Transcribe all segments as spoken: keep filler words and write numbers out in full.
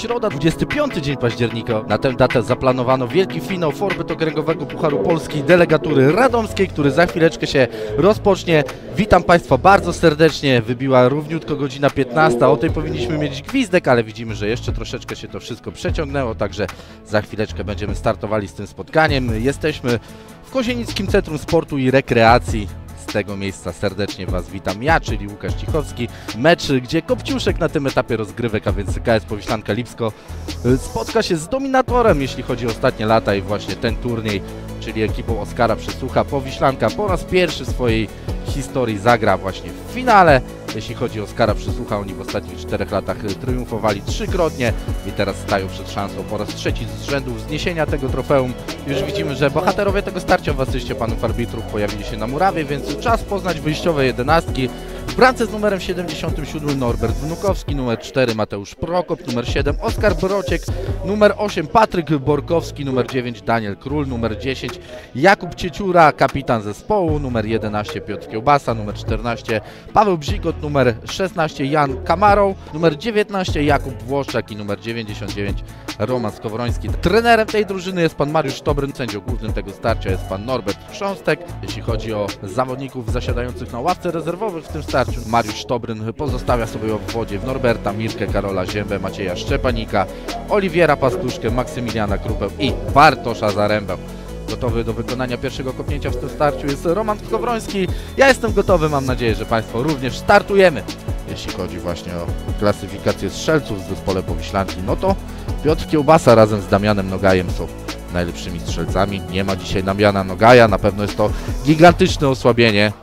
środa, dwudziesty piąty dzień października. Na tę datę zaplanowano wielki finał formy okręgowego Pucharu Polski delegatury radomskiej, który za chwileczkę się rozpocznie. Witam Państwa bardzo serdecznie. Wybiła równiutko godzina piętnasta. O tej powinniśmy mieć gwizdek, ale widzimy, że jeszcze troszeczkę się to wszystko przeciągnęło, także za chwileczkę będziemy startowali z tym spotkaniem. Jesteśmy w Kozienickim Centrum Sportu i Rekreacji. Z tego miejsca serdecznie Was witam ja, czyli Łukasz Cichowski. Mecz, gdzie Kopciuszek na tym etapie rozgrywek, a więc K S Powiślanka Lipsko, spotka się z dominatorem, jeśli chodzi o ostatnie lata i właśnie ten turniej, czyli ekipą Oskara Przysłucha. Powiślanka po raz pierwszy w swojej historii zagra właśnie w finale. Jeśli chodzi o Oskara Przysłucha, oni w ostatnich czterech latach triumfowali trzykrotnie i teraz stają przed szansą po raz trzeci z rzędu wzniesienia tego trofeum. Już widzimy, że bohaterowie tego starcia w asyście panów arbitrów pojawili się na murawie, więc czas poznać wyjściowe jedenastki. W bramce z numerem siedemdziesiątym siódmym Norbert Wnukowski, numer cztery Mateusz Prokop, numer siedem Oskar Brociek, numer osiem Patryk Borkowski, numer dziewięć Daniel Król, numer dziesięć Jakub Cieciura, kapitan zespołu, numer jedenaście Piotr Kiełbasa, numer czternaście Paweł Bzikot, numer szesnaście Jan Kamarow, numer dziewiętnaście Jakub Włoszczak i numer dziewięćdziesiąt dziewięć Roman Skowroński. Trenerem tej drużyny jest pan Mariusz Tobryn, sędzią głównym tego starcia jest pan Norbert Chrząstek. Jeśli chodzi o zawodników zasiadających na ławce rezerwowych w tym starciu, Mariusz Tobryn pozostawia sobie w wodzie w Norberta, Mirkę, Karola Ziębę, Macieja Szczepanika, Oliwiera Pastuszkę, Maksymiliana Krupę i Bartosza Zarębę. Gotowy do wykonania pierwszego kopnięcia w tym starciu jest Roman Skowroński. Ja jestem gotowy, mam nadzieję, że Państwo również. Startujemy. Jeśli chodzi właśnie o klasyfikację strzelców w zespole Powiślanki, no to Piotr Kiełbasa razem z Damianem Nogajem są najlepszymi strzelcami. Nie ma dzisiaj Damiana Nogaja, na pewno jest to gigantyczne osłabienie.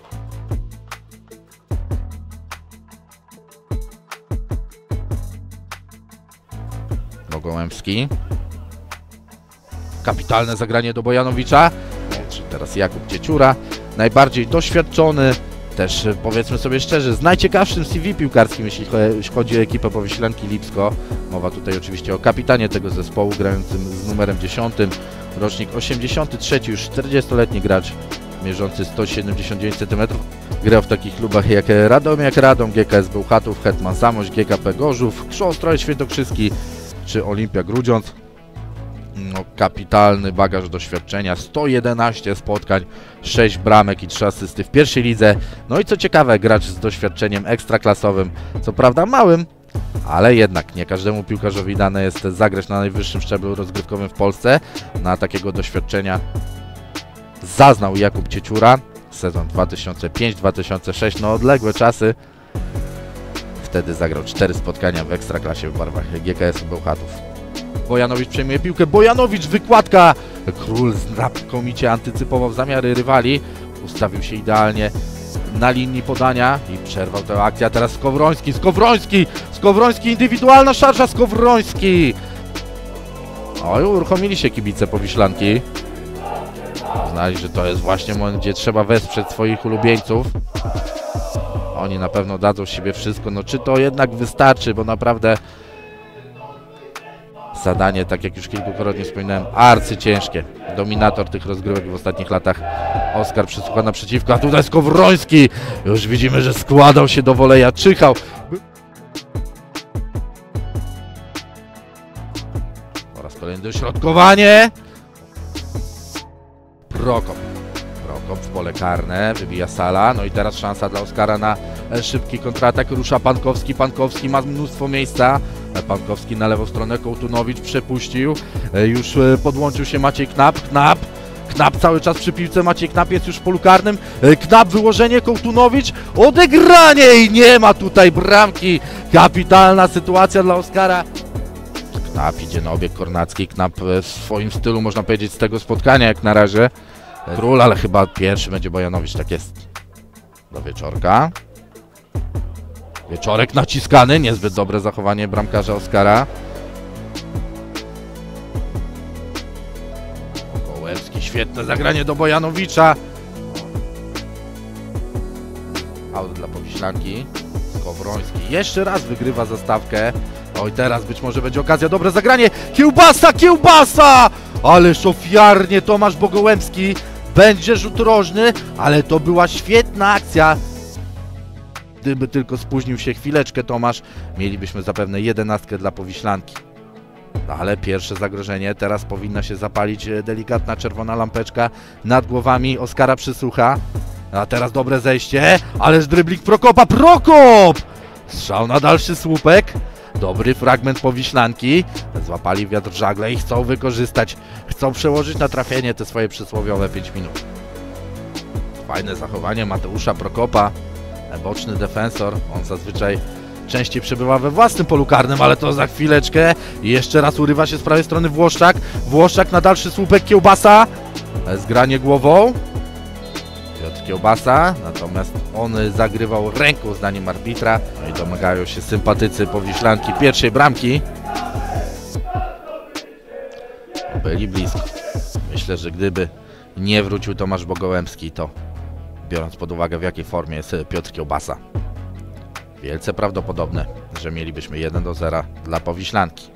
Gołębski. Kapitalne zagranie do Bojanowicza. Teraz Jakub Cieciura, najbardziej doświadczony, też powiedzmy sobie szczerze, z najciekawszym C V piłkarskim, jeśli chodzi o ekipę Powiślanki Lipsko. Mowa tutaj oczywiście o kapitanie tego zespołu, grającym z numerem dziesiątym, rocznik osiemdziesiąty trzeci, już czterdziestoletni gracz, mierzący sto siedemdziesiąt dziewięć centymetrów. Grał w takich klubach jak Radomiak Radom, G K S Bełchatów, Hetman Zamość, G K P Gorzów, Krzoostroje Świętokrzyski czy Olimpia Grudziądz. No, kapitalny bagaż doświadczenia, sto jedenaście spotkań, sześć bramek i trzy asysty w pierwszej lidze. No i co ciekawe, gracz z doświadczeniem ekstraklasowym, co prawda małym, ale jednak nie każdemu piłkarzowi dane jest zagrać na najwyższym szczeblu rozgrywkowym w Polsce. Na takiego doświadczenia zaznał Jakub Cieciura, sezon dwa tysiące piąty dwa tysiące szósty, no odległe czasy. Wtedy zagrał cztery spotkania w ekstraklasie w barwach G K S-u Bełchatów. Bojanowicz przejmuje piłkę, Bojanowicz, wykładka! Król znakomicie antycypował zamiary rywali, ustawił się idealnie na linii podania i przerwał tę akcję. A teraz Skowroński, Skowroński, Skowroński, indywidualna szarża, Skowroński! Oj, uruchomili się kibice Powiślanki. Uznali, że to jest właśnie moment, gdzie trzeba wesprzeć swoich ulubieńców. Oni na pewno dadzą z siebie wszystko, no czy to jednak wystarczy, bo naprawdę zadanie, tak jak już kilkukrotnie wspominałem, arcyciężkie. Dominator tych rozgrywek w ostatnich latach Oskar Przysłucha naprzeciwko, a tutaj Skowroński. Już widzimy, że składał się do woleja, czyhał. Po raz kolejny dośrodkowanie. Prokop. Prokop w pole karne, wybija Sala, no i teraz szansa dla Oskara na szybki kontratak. Rusza Pankowski, Pankowski ma mnóstwo miejsca. Pankowski na lewą stronę, Kołtunowicz przepuścił, już podłączył się Maciej Knap, Knap, Knap cały czas przy piłce, Maciej Knap jest już w polu karnym, Knap wyłożenie, Kołtunowicz, odegranie i nie ma tutaj bramki, kapitalna sytuacja dla Oskara. Knap idzie na obieg kornacki, Knap w swoim stylu, można powiedzieć, z tego spotkania jak na razie. Król, ale chyba pierwszy będzie Bojanowicz, tak jest. Do Wieczorka. Wieczorek naciskany, niezbyt dobre zachowanie bramkarza Oskara. Gołębski, świetne zagranie do Bojanowicza. Aut dla Powiślanki. Skowroński jeszcze raz wygrywa zastawkę. Oj, teraz być może będzie okazja, dobre zagranie. Kiełbasa, Kiełbasa! Ależ ofiarnie Tomasz Bogołębski. Będzie rzut rożny, ale to była świetna akcja. Gdyby tylko spóźnił się chwileczkę Tomasz, mielibyśmy zapewne jedenastkę dla Powiślanki. Ale pierwsze zagrożenie, teraz powinna się zapalić delikatna czerwona lampeczka nad głowami Oskara Przysłucha. A teraz dobre zejście, ależ dryblik Prokopa, Prokop! Strzał na dalszy słupek, dobry fragment Powiślanki, złapali wiatr w żagle i chcą wykorzystać, chcą przełożyć na trafienie te swoje przysłowiowe pięć minut. Fajne zachowanie Mateusza Prokopa, boczny defensor, on zazwyczaj częściej przebywa we własnym polu karnym, ale to za chwileczkę. I jeszcze raz urywa się z prawej strony Włoszczak. Włoszczak na dalszy słupek, Kiełbasa. Zgranie głową. Piotr Kiełbasa, natomiast on zagrywał ręką zdaniem arbitra. No i domagają się sympatycy Powiślanki pierwszej bramki. Byli blisko. Myślę, że gdyby nie wrócił Tomasz Bogołębski, to biorąc pod uwagę w jakiej formie jest Piotr Kiełbasa, wielce prawdopodobne, że mielibyśmy jeden do zera dla Powiślanki.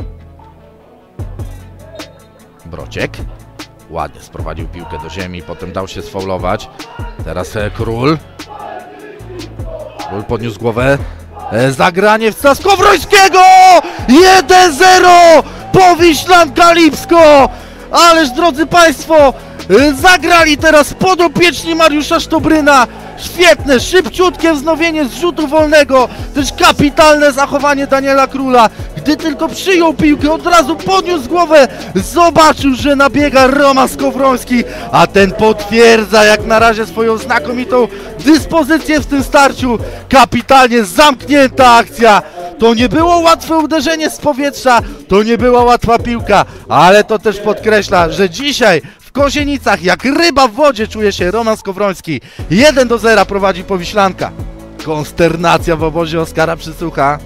Brociek ładnie sprowadził piłkę do ziemi, potem dał się sfaulować. Teraz Król. Król podniósł głowę. Zagranie w Skowrońskiego! jeden zero! Powiślanka Lipsko! Ależ drodzy Państwo, zagrali teraz podopieczni Mariusza Sztobryna. Świetne, szybciutkie wznowienie z rzutu wolnego. Też kapitalne zachowanie Daniela Króla. Gdy tylko przyjął piłkę, od razu podniósł głowę. Zobaczył, że nabiega Roman Skowroński, a ten potwierdza jak na razie swoją znakomitą dyspozycję w tym starciu. Kapitalnie zamknięta akcja. To nie było łatwe uderzenie z powietrza, to nie była łatwa piłka, ale to też podkreśla, że dzisiaj w Kozienicach jak ryba w wodzie czuje się Roman Skowroński. jeden do zera prowadzi Powiślanka. Konsternacja w obozie Oskara Przysłucha.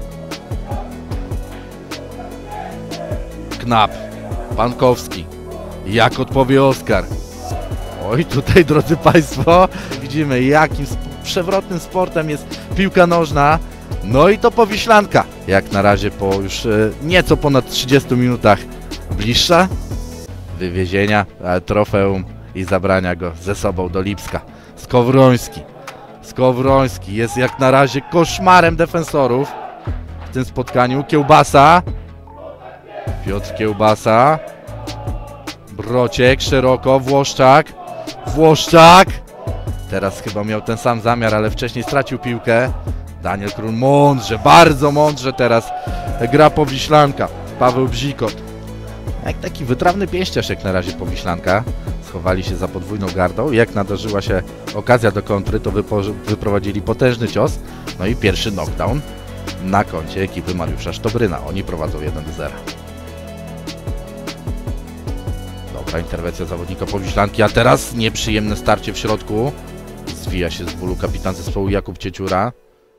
Knap, Pankowski. Jak odpowie Oskar? Oj, tutaj drodzy Państwo, widzimy jakim sp przewrotnym sportem jest piłka nożna. No i to Powiślanka, jak na razie po już e, nieco ponad trzydziestu minutach bliższa wywiezienia e, trofeum i zabrania go ze sobą do Lipska. Skowroński. Skowroński jest jak na razie koszmarem defensorów w tym spotkaniu. Kiełbasa. Piotr Kiełbasa. Brociek, szeroko, Włoszczak. Włoszczak. Teraz chyba miał ten sam zamiar, ale wcześniej stracił piłkę. Daniel Król mądrze, bardzo mądrze teraz gra Powiślanka. Paweł Bzikot. Jak taki wytrawny pięściarz jak na razie Powiślanka. Schowali się za podwójną gardą. Jak nadarzyła się okazja do kontry, to wyprowadzili potężny cios. No i pierwszy knockdown na koncie ekipy Mariusza Sztobryna. Oni prowadzą jeden do zera. Dobra interwencja zawodnika Powiślanki, a teraz nieprzyjemne starcie w środku. Zwija się z bólu kapitan zespołu Jakub Cieciura.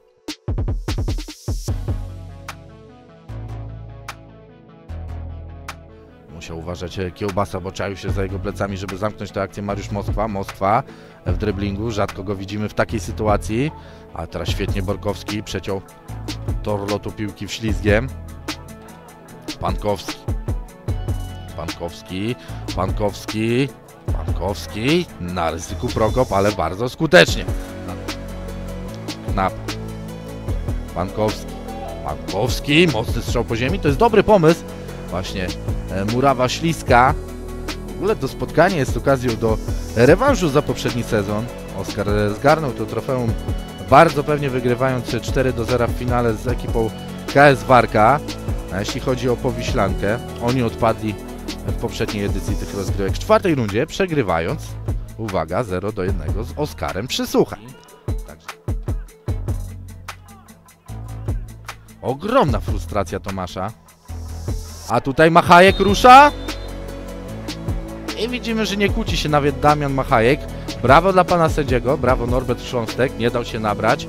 Musiał uważać Kiełbasa, bo czaił się za jego plecami, żeby zamknąć tę akcję Mariusz Moskwa. Moskwa w dryblingu, rzadko go widzimy w takiej sytuacji. A teraz świetnie Borkowski przeciął tor lotu piłki wślizgiem. Pankowski. Pankowski. Pankowski. Pankowski. Na ryzyku Prokop, ale bardzo skutecznie. Knap. Pankowski. Pankowski. Mocny strzał po ziemi. To jest dobry pomysł. Właśnie murawa śliska. W ogóle to spotkanie jest okazją do rewanżu za poprzedni sezon. Oskar zgarnął to trofeum, bardzo pewnie wygrywając cztery do zera w finale z ekipą K S Warka. A jeśli chodzi o Powiślankę, oni odpadli w poprzedniej edycji tych rozgrywek w czwartej rundzie, przegrywając, uwaga, zero do jednego z Oskarem Przysłucha. Także ogromna frustracja Tomasza. A tutaj Machajek rusza. I widzimy, że nie kłóci się nawet Damian Machajek. Brawo dla pana sędziego, brawo Norbert Chrząstek, nie dał się nabrać.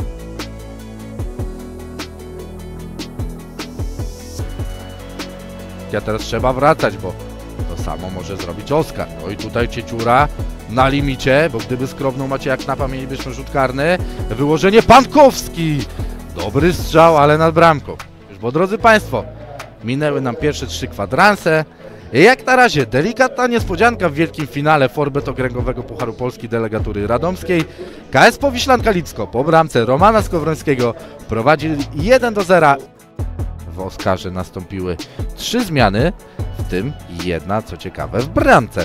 Ja teraz trzeba wracać, bo to samo może zrobić Oskar. No i tutaj Cieciura na limicie, bo gdyby skrobnął Macieja Knapa, mielibyśmy rzut karny. Wyłożenie Pankowski. Dobry strzał, ale nad bramką. Już bo drodzy Państwo, minęły nam pierwsze trzy kwadranse. Jak na razie delikatna niespodzianka w wielkim finale Forbet Okręgowego Pucharu Polski delegatury radomskiej. K S Powiślanka Lipsko po bramce Romana Skowrońskiego prowadzi jeden do zera. W Oskarze nastąpiły trzy zmiany, w tym jedna, co ciekawe, w bramce.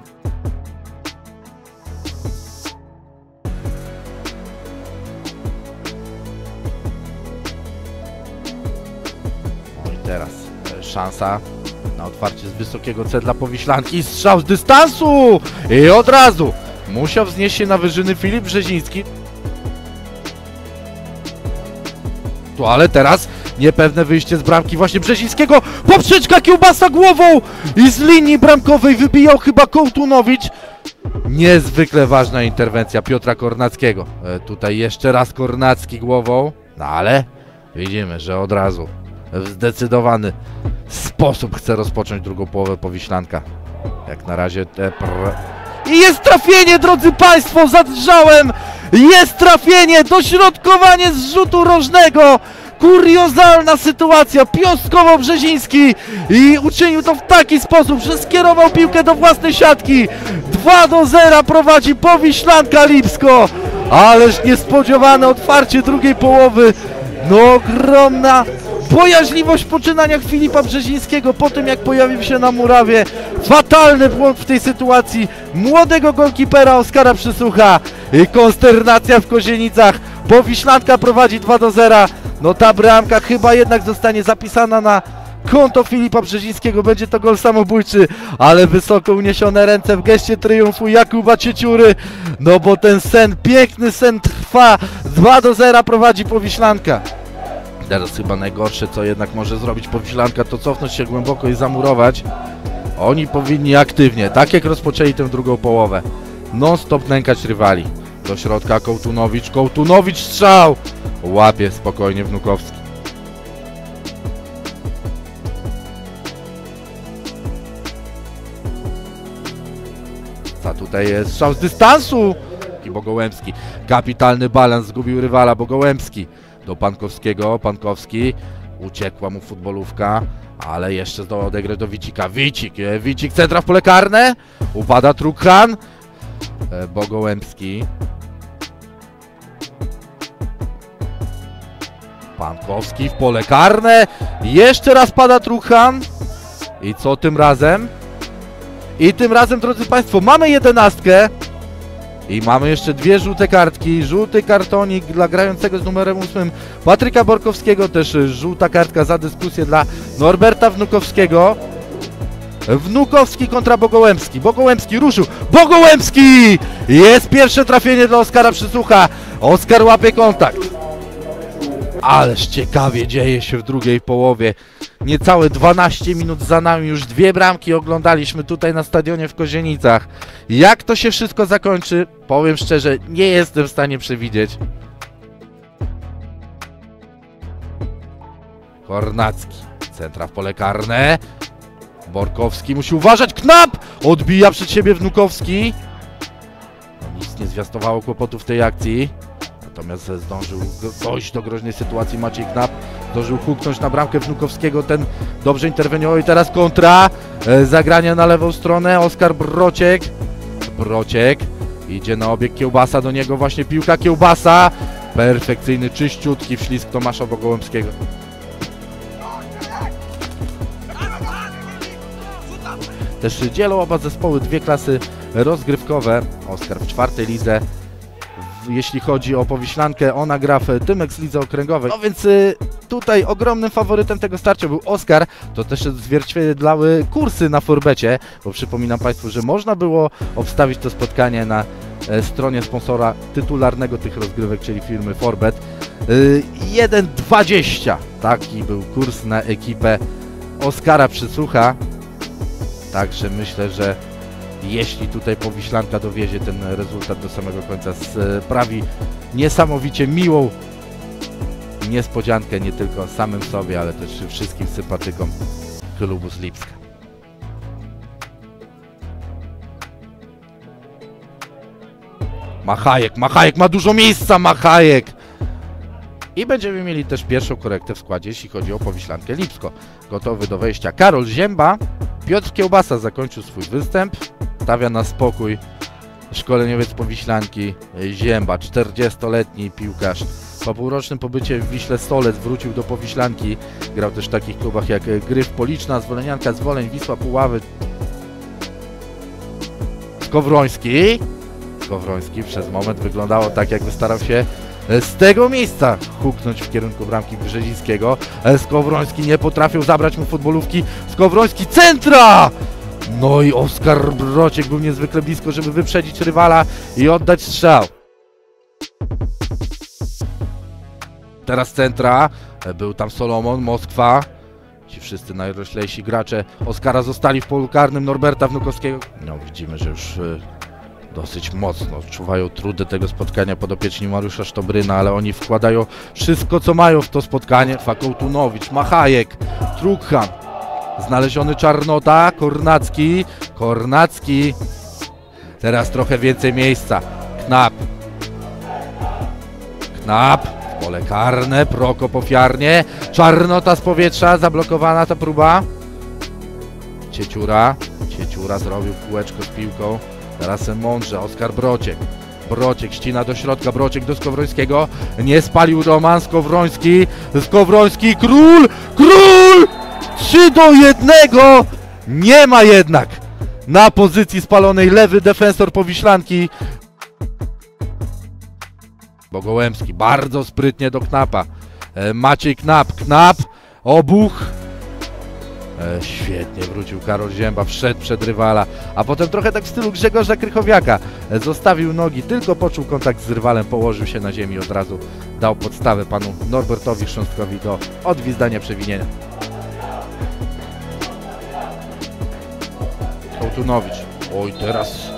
No i teraz szansa na otwarcie z wysokiego C dla Powiślanki. Strzał z dystansu! I od razu musiał wznieść się na wyżyny Filip Brzeziński. Tu, ale teraz niepewne wyjście z bramki właśnie Brzezińskiego. Poprzeczka Kiełbasa głową i z linii bramkowej wybijał chyba Kołtunowicz. Niezwykle ważna interwencja Piotra Kornackiego. E, tutaj jeszcze raz Kornacki głową, no ale widzimy, że od razu w zdecydowany sposób chce rozpocząć drugą połowę Powiślanka. Jak na razie te pr... I jest trafienie, drodzy Państwo, zadrżałem! Jest trafienie, dośrodkowanie z rzutu rożnego! Kuriozalna sytuacja, pioskował Brzeziński i uczynił to w taki sposób, że skierował piłkę do własnej siatki. dwa do zera prowadzi Powiślanka Lipsko, ależ niespodziewane otwarcie drugiej połowy. No ogromna bojaźliwość w poczynaniach Filipa Brzezińskiego po tym, jak pojawił się na murawie. Fatalny błąd w tej sytuacji młodego golkipera Oskara Przysłucha i konsternacja w Kozienicach. Powiślanka prowadzi dwa do zera. No ta bramka chyba jednak zostanie zapisana na konto Filipa Brzezińskiego. Będzie to gol samobójczy, ale wysoko uniesione ręce w geście triumfu Jakuba Cieciury. No bo ten sen, piękny sen trwa. dwa do zera prowadzi Powiślanka. Teraz chyba najgorsze, co jednak może zrobić Powiślanka, to cofnąć się głęboko i zamurować. Oni powinni aktywnie, tak jak rozpoczęli tę drugą połowę, non-stop nękać rywali. Do środka Kołtunowicz, Kołtunowicz strzał! Łapie spokojnie Wnukowski. A tutaj jest strzał z dystansu! I Bogołębski, kapitalny balans, zgubił rywala Bogołębski. Do Pankowskiego, Pankowski, uciekła mu futbolówka, ale jeszcze zdołał odegrać do Wicika. Wicik, Wicik, centra w pole karne, upada Trukhan, Bogołębski. Pankowski w pole karne, jeszcze raz pada Trukhan. I co tym razem? I tym razem, drodzy Państwo, mamy jedenastkę. I mamy jeszcze dwie żółte kartki, żółty kartonik dla grającego z numerem ósmym Patryka Borkowskiego, też żółta kartka za dyskusję dla Norberta Wnukowskiego. Wnukowski kontra Bogołębski, Bogołębski ruszył, Bogołębski! Jest pierwsze trafienie dla Oskara Przysłucha, Oskar łapie kontakt. Ależ ciekawie dzieje się w drugiej połowie. Niecałe dwanaście minut za nami, już dwie bramki oglądaliśmy tutaj na stadionie w Kozienicach. Jak to się wszystko zakończy, powiem szczerze, nie jestem w stanie przewidzieć. Kornacki, centra w pole karne. Borkowski musi uważać, Knap! Odbija przed siebie Wnukowski. Nic nie zwiastowało kłopotów w tej akcji. Natomiast zdążył dojść do groźnej sytuacji Maciej Knap. Zdążył huknąć na bramkę Wnukowskiego. Ten dobrze interweniował i teraz kontra. E, zagranie na lewą stronę. Oskar Brociek. Brociek. Idzie na obieg Kiełbasa. Do niego właśnie piłka Kiełbasa. Perfekcyjny, czyściutki wślizg Tomasza Bogołębskiego. Też dzielą oba zespoły dwie klasy rozgrywkowe. Oskar w czwartej lidze. Jeśli chodzi o Powiślankę, ona gra w Tymex lidze okręgowej. No więc y, tutaj ogromnym faworytem tego starcia był Oskar. To też zwierciedlały kursy na Forbecie, bo przypominam Państwu, że można było obstawić to spotkanie na e, stronie sponsora tytularnego tych rozgrywek, czyli firmy Forbet. Y, jeden dwadzieścia. Taki był kurs na ekipę Oskara Przysłucha. Także myślę, że jeśli tutaj Powiślanka dowiezie ten rezultat do samego końca, sprawi niesamowicie miłą niespodziankę nie tylko samym sobie, ale też wszystkim sympatykom klubu z Lipska. Machajek, Machajek ma dużo miejsca, Machajek! I będziemy mieli też pierwszą korektę w składzie, jeśli chodzi o Powiślankę Lipsko. Gotowy do wejścia Karol Zięba. Piotr Kiełbasa zakończył swój występ. Stawia na spokój szkoleniowiec Powiślanki Zięba, czterdziestoletni piłkarz. Po półrocznym pobycie w Wiśle Stolec wrócił do Powiślanki. Grał też w takich klubach jak Gryf Policzna, Zwolenianka Zwoleń, Wisła Puławy. Skowroński. Skowroński przez moment wyglądało tak, jakby starał się z tego miejsca huknąć w kierunku bramki Brzezińskiego. Skowroński nie potrafił zabrać mu futbolówki. Skowroński, centra! No i Oskar Brociek był niezwykle blisko, żeby wyprzedzić rywala i oddać strzał. Teraz centra. Był tam Solomon, Moskwa. Ci wszyscy najroślejsi gracze Oskara zostali w polu karnym Norberta Wnukowskiego. No widzimy, że już y, dosyć mocno czuwają trudy tego spotkania podopieczni Mariusza Sztobryna, ale oni wkładają wszystko, co mają w to spotkanie. Fakołtunowicz, Machajek, Trukhan, znaleziony Czarnota, Kornacki, Kornacki. Teraz trochę więcej miejsca. Knap. Knap. Pole karne, Prokop ofiarnie. Czarnota z powietrza, zablokowana ta próba. Cieciura. Cieciura zrobił kółeczko z piłką. Teraz mądrze, Oskar Brociek. Brociek ścina do środka, Brociek do Skowrońskiego. Nie spalił Roman, Skowroński. Skowroński, Król! Król! trzy do jednego! Nie ma jednak na pozycji spalonej lewy defensor Powiślanki. Bogołębski bardzo sprytnie do Knapa. E, Maciej Knap, Knap, Obuch. E, świetnie wrócił Karol Zięba, wszedł przed rywala, a potem trochę tak w stylu Grzegorza Krychowiaka. E, zostawił nogi, tylko poczuł kontakt z rywalem, położył się na ziemi i od razu dał podstawę panu Norbertowi Chrząstkowi do odgwizdania przewinienia. Kołtunowicz. Oj, teraz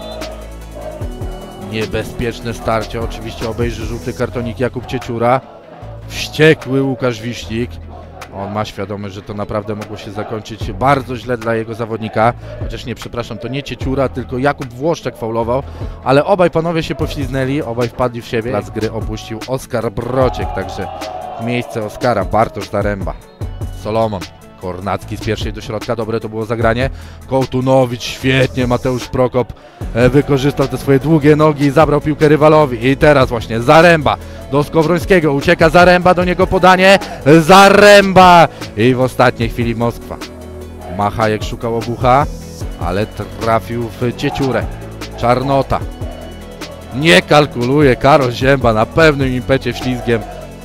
niebezpieczne starcie. Oczywiście obejrzy żółty kartonik Jakub Cieciura. Wściekły Łukasz Wiśnik. On ma świadomość, że to naprawdę mogło się zakończyć bardzo źle dla jego zawodnika. Chociaż nie, przepraszam, to nie Cieciura, tylko Jakub Włoszczek faulował. Ale obaj panowie się pośliznęli, obaj wpadli w siebie. Plac gry opuścił Oskar Brociek, także w miejsce Oskara Bartosz Zaręba. Solomon. Kornacki z pierwszej do środka, dobre to było zagranie. Kołtunowicz, świetnie, Mateusz Prokop e, wykorzystał te swoje długie nogi i zabrał piłkę rywalowi. I teraz właśnie Zaręba do Skowrońskiego, ucieka Zaręba, do niego podanie, Zaręba! I w ostatniej chwili Moskwa. Machajek szukał Obucha, ale trafił w Cieciurę. Czarnota. Nie kalkuluje Karol Zięba na pewnym impecie ślizgiem.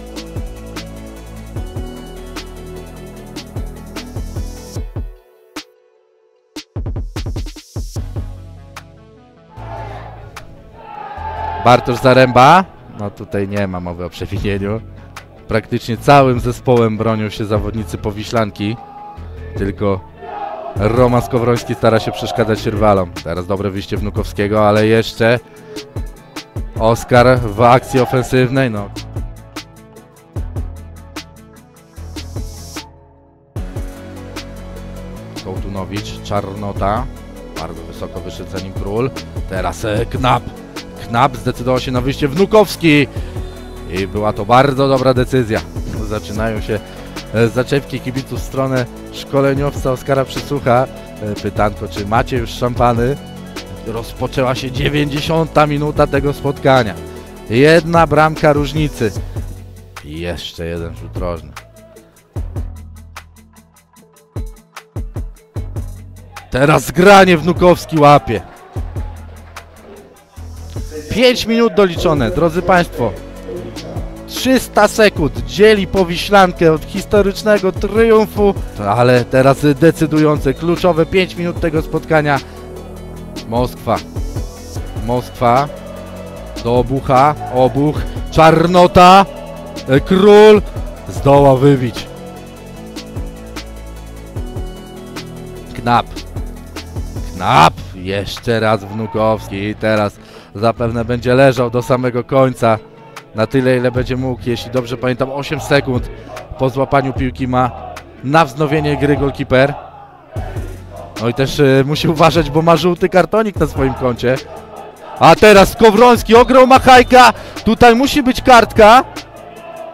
Bartosz Zaręba, no tutaj nie ma mowy o przewinieniu. Praktycznie całym zespołem bronią się zawodnicy Powiślanki. Tylko Roman Skowroński stara się przeszkadzać rywalom. Teraz dobre wyjście Wnukowskiego, ale jeszcze Oskar w akcji ofensywnej. No. Kołtunowicz, Czarnota. Bardzo wysoko wyszedł za nim Król. Teraz Knap. Knap zdecydował się na wyjście Wnukowski i była to bardzo dobra decyzja. Zaczynają się zaczepki kibiców w stronę szkoleniowca Oskara Przysłucha. Pytanko, czy macie już szampany? Rozpoczęła się dziewięćdziesiąta minuta tego spotkania. Jedna bramka różnicy. I jeszcze jeden rzut rożny. Teraz granie Wnukowski łapie. pięć minut doliczone, drodzy Państwo. trzysta sekund dzieli Powiślankę od historycznego triumfu, ale teraz decydujące, kluczowe pięć minut tego spotkania. Moskwa. Moskwa. Do Obucha. Obuch. Czarnota. Król. Zdoła wybić. Knap. Knap. Jeszcze raz Wnukowski i teraz zapewne będzie leżał do samego końca. Na tyle, ile będzie mógł. Jeśli dobrze pamiętam, osiem sekund po złapaniu piłki ma na wznowienie gry golkiper. No i też y, musi uważać, bo ma żółty kartonik na swoim koncie. A teraz Skowroński ograł Machajka. Tutaj musi być kartka.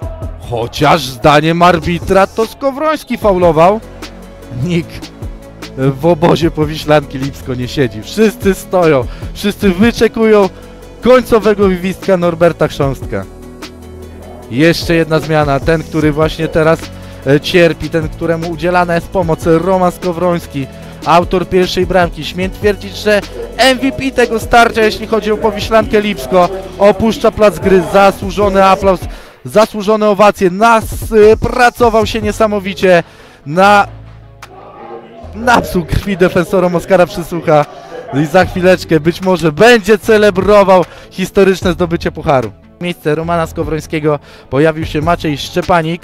Chociaż zdaniem arbitra to Skowroński faulował. Nikt w obozie Powiślanki Lipsko nie siedzi. Wszyscy stoją, wszyscy wyczekują końcowego gwizdka Norberta Chrząstka. Jeszcze jedna zmiana, ten, który właśnie teraz e, cierpi, ten, któremu udzielana jest pomoc, Roman Skowroński, autor pierwszej bramki. Śmiem twierdzić, że M V P tego starcia, jeśli chodzi o Powiślankę Lipsko, opuszcza plac gry. Zasłużony aplauz, zasłużone owacje. Nas y, pracował się niesamowicie na napsuł krwi defensorom Oskara Przysłucha. I za chwileczkę być może będzie celebrował historyczne zdobycie pucharu. W miejsce Romana Skowrońskiego pojawił się Maciej Szczepanik.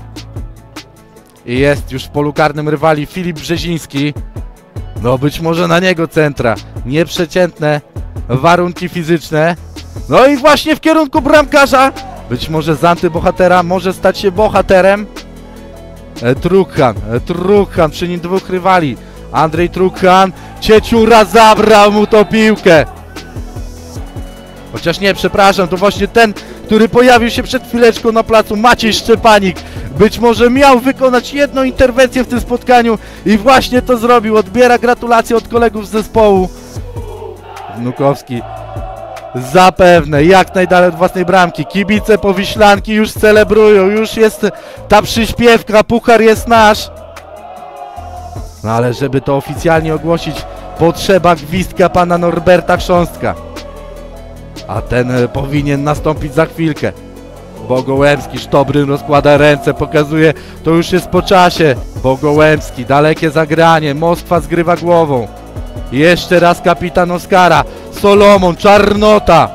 I jest już w polu karnym rywali Filip Brzeziński. No być może na niego centra. Nieprzeciętne warunki fizyczne. No i właśnie w kierunku bramkarza. Być może z antybohatera może stać się bohaterem. E, Trukhan, e, Trukhan, przy nim dwóch rywali. Andrzej Trukhan, Cieciura zabrał mu tą piłkę. Chociaż nie, przepraszam, to właśnie ten, który pojawił się przed chwileczką na placu, Maciej Szczepanik. Być może miał wykonać jedną interwencję w tym spotkaniu i właśnie to zrobił. Odbiera gratulacje od kolegów z zespołu. Wnukowski zapewne jak najdalej od własnej bramki. Kibice Powiślanki już celebrują, już jest ta przyśpiewka, puchar jest nasz. No ale żeby to oficjalnie ogłosić, potrzeba gwizdka pana Norberta Chrząstka. A ten powinien nastąpić za chwilkę. Bogołębski, Sztobryn rozkłada ręce, pokazuje, to już jest po czasie. Bogołębski, dalekie zagranie, Moskwa zgrywa głową. Jeszcze raz kapitan Oskara, Solomon, Czarnota.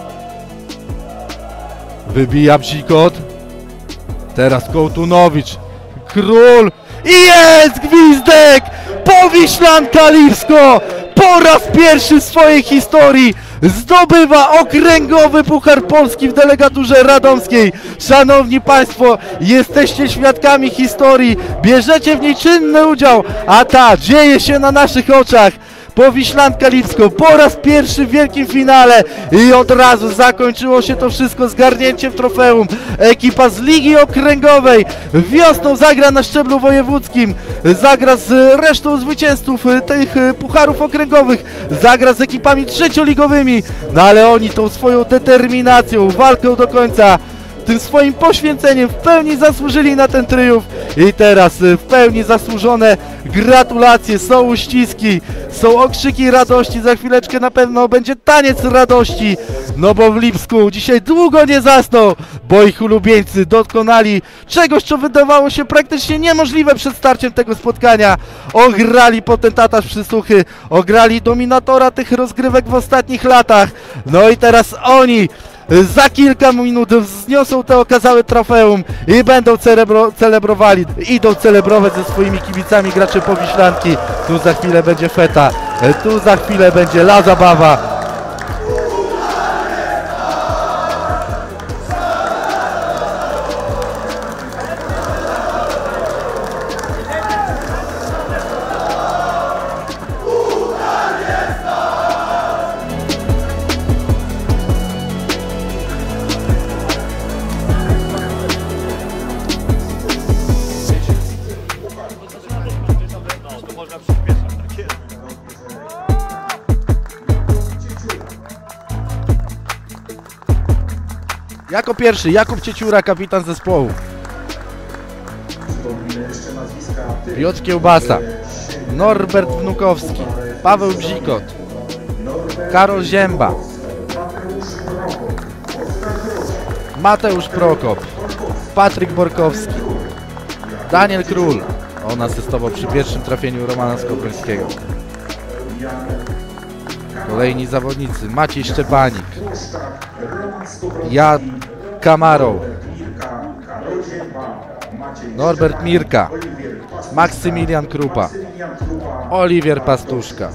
Wybija Bzikot. Teraz Kołtunowicz, Król i jest gwizdek! Powiślanka Lipsko po raz pierwszy w swojej historii zdobywa okręgowy Puchar Polski w delegaturze radomskiej. Szanowni Państwo, jesteście świadkami historii, bierzecie w niej czynny udział, a ta dzieje się na naszych oczach. Powiślanka Lipsko po raz pierwszy w wielkim finale i od razu zakończyło się to wszystko zgarnięciem trofeum. Ekipa z Ligi Okręgowej wiosną zagra na szczeblu wojewódzkim, zagra z resztą zwycięzców tych pucharów okręgowych, zagra z ekipami trzecioligowymi, no ale oni tą swoją determinacją, walką do końca, tym swoim poświęceniem w pełni zasłużyli na ten triumf i teraz w pełni zasłużone gratulacje, są uściski, są okrzyki radości, za chwileczkę na pewno będzie taniec radości, no bo w Lipsku dzisiaj długo nie zasnął, bo ich ulubieńcy dokonali czegoś, co wydawało się praktycznie niemożliwe przed starciem tego spotkania. Ograli potentata Przysłuchy, ograli dominatora tych rozgrywek w ostatnich latach, no i teraz oni za kilka minut wzniosą te okazałe trofeum i będą celebro celebrowali, idą celebrować ze swoimi kibicami gracze Powiślanki. Tu za chwilę będzie feta, tu za chwilę będzie la zabawa. Jako pierwszy Jakub Cieciura, kapitan zespołu. Piotr Kiełbasa, Norbert Wnukowski, Paweł Bzikot, Karol Zięba, Mateusz Prokop, Patryk Borkowski, Daniel Król. On asystował przy pierwszym trafieniu Romana Skowrońskiego. Kolejni zawodnicy: Maciej Szczepanik, Jan Kamarow, Norbert Mirka, Maksymilian Krupa, Oliwier Pastuszka,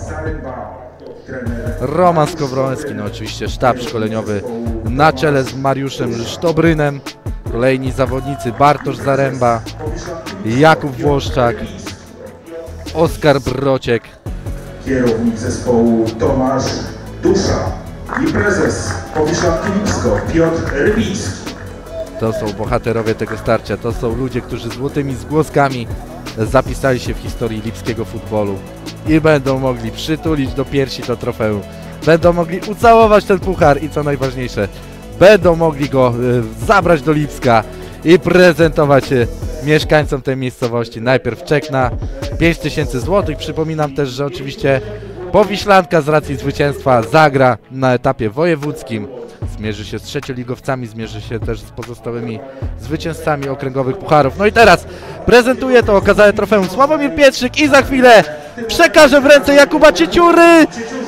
Roman Skowroński, no oczywiście sztab szkoleniowy na czele z Mariuszem Sztobrynem. Kolejni zawodnicy: Bartosz Zaręba, Jakub Włoszczak, Oskar Brociek, kierownik zespołu Tomasz Dusza i prezes Powiślanki Lipsko Piotr Rybicki. To są bohaterowie tego starcia, to są ludzie, którzy złotymi zgłoskami zapisali się w historii lipskiego futbolu i będą mogli przytulić do piersi to trofeum. Będą mogli ucałować ten puchar i co najważniejsze, będą mogli go y, zabrać do Lipska i prezentować y, mieszkańcom tej miejscowości. Najpierw czek na pięć tysięcy złotych. Przypominam też, że oczywiście Powiślanka z racji zwycięstwa zagra na etapie wojewódzkim. Zmierzy się z trzecioligowcami, zmierzy się też z pozostałymi zwycięzcami okręgowych pucharów. No i teraz prezentuje to okazałe trofeum Sławomir Pietrzyk i za chwilę przekaże w ręce Jakuba Cieciury.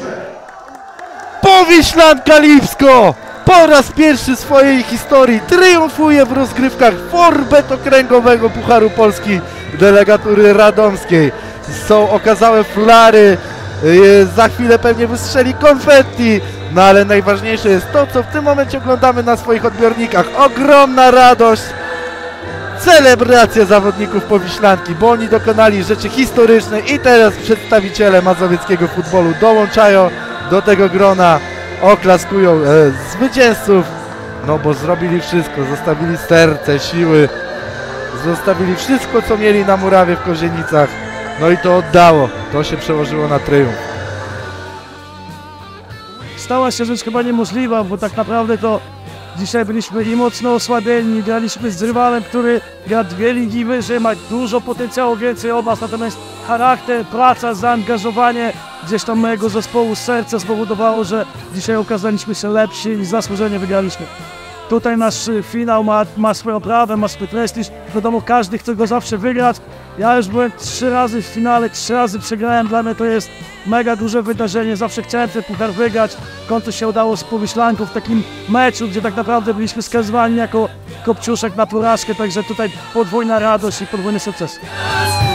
Powiślanka Lipsko po raz pierwszy w swojej historii triumfuje w rozgrywkach Forbet okręgowego Pucharu Polski delegatury radomskiej. Są okazałe flary, yy, za chwilę pewnie wystrzeli konfetti, no ale najważniejsze jest to, co w tym momencie oglądamy na swoich odbiornikach. Ogromna radość, celebracja zawodników Powiślanki, bo oni dokonali rzeczy historyczne i teraz przedstawiciele mazowieckiego futbolu dołączają do tego grona, oklaskują e, zwycięzców, no bo zrobili wszystko, zostawili serce, siły, zostawili wszystko, co mieli na murawie w Kozienicach, no i to oddało, to się przełożyło na triumf. Stała się rzecz chyba niemożliwa, bo tak naprawdę to dzisiaj byliśmy i mocno osłabieni, graliśmy z rywalem, który gra dwie ligi wyżej, ma dużo potencjału więcej od nas, natomiast charakter, praca, zaangażowanie gdzieś tam mojego zespołu, serca spowodowało, że dzisiaj okazaliśmy się lepsi i zasłużenie wygraliśmy. Tutaj nasz finał ma, ma swoją oprawę, ma swój prestiż, wiadomo, każdy chce go zawsze wygrać. Ja już byłem trzy razy w finale, trzy razy przegrałem, dla mnie to jest mega duże wydarzenie, zawsze chciałem ten puchar wygrać. W końcu się udało z Powiślanką w takim meczu, gdzie tak naprawdę byliśmy skazywani jako kopciuszek na porażkę, także tutaj podwójna radość i podwójny sukces.